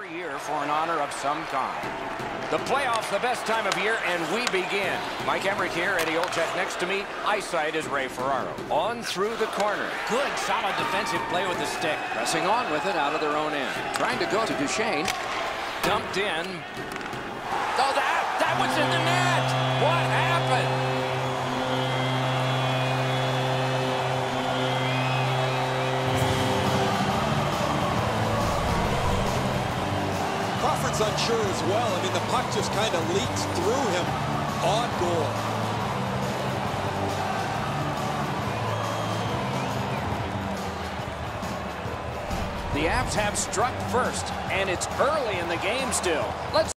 every year for an honor of some kind. The playoffs, the best time of year, and we begin. Mike Emmerich here, Eddie Olczyk next to me. Eyesight is Ray Ferraro. On through the corner. Good, solid defensive play with the stick. Pressing on with it out of their own end. Trying to go to Duchesne. Dumped in. Oh, that was in the net. What happened? Crawford's unsure as well. I mean, the puck just kind of leaks through him on goal. The Avs have struck first, and it's early in the game still. Let's